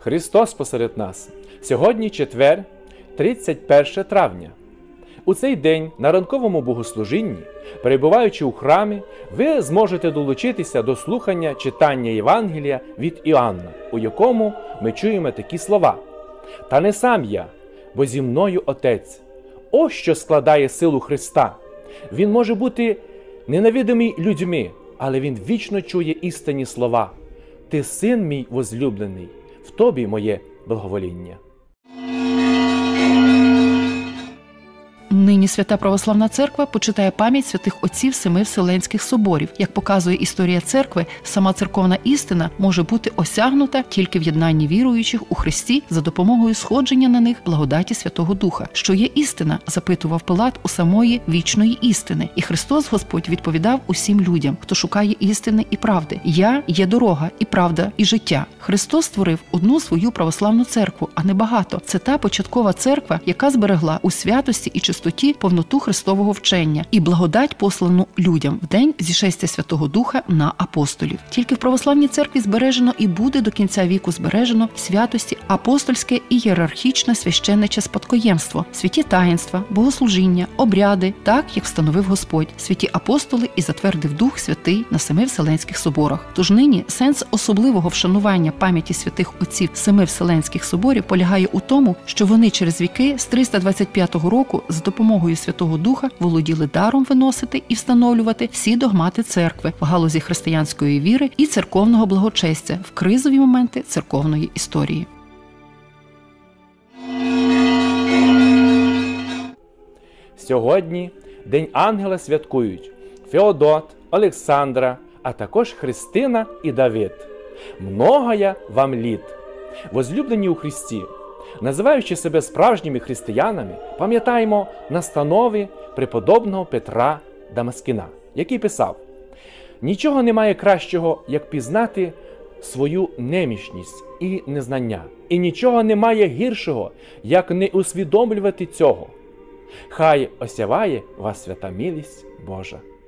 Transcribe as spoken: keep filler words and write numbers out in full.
Христос посеред нас. Сьогодні четвер, тридцять перше травня. У цей день на ранковому богослужінні, перебуваючи у храмі, ви зможете долучитися до слухання читання Євангелія від Іоанна, у якому ми чуємо такі слова. «Та не сам я, бо зі мною Отець». Ось що складає силу Христа. Він може бути ненавидимий людьми, але він вічно чує істинні слова. «Ти син мій возлюблений, в тобі моє благовоління». Нині Свята Православна Церква почитає пам'ять святих отців семи Вселенських соборів. Як показує історія церкви, сама церковна істина може бути осягнута тільки в єднанні віруючих у Христі за допомогою сходження на них благодаті Святого Духа. Що є істина? Запитував Пилат у самої вічної істини. І Христос Господь відповідав усім людям, хто шукає істини і правди. «Я є дорога, і правда, і життя». Христос створив одну свою православну церкву, а не багато. Це та початкова церква, яка зберегла у святості і чистоті повноту Христового вчення і благодать, послану людям в день зішестя Святого Духа на апостолів. Тільки в православній церкві збережено і буде до кінця віку збережено в святості апостольське і ієрархічне священниче спадкоємство, святі таїнства, богослужіння, обряди, так, як встановив Господь, святі апостоли і затвердив Дух Святий на семи Вселенських соборах. Тож нині сенс особливого вшанування пам'яті святих отців семи Вселенських соборів полягає у тому, що вони через віки з триста двадцять п'ятого року з допомогою Святого Духа володіли даром виносити і встановлювати всі догмати церкви в галузі християнської віри і церковного благочестя в кризові моменти церковної історії. Сьогодні День Ангела святкують Феодот, Олександра, а також Христина і Давид. Многая вам літ! Возлюблені у Христі! Називаючи себе справжніми християнами, пам'ятаємо настанови преподобного Петра Дамаскіна, який писав: «Нічого немає кращого, як пізнати свою немічність і незнання, і нічого немає гіршого, як не усвідомлювати цього. Хай осяває вас свята милість Божа».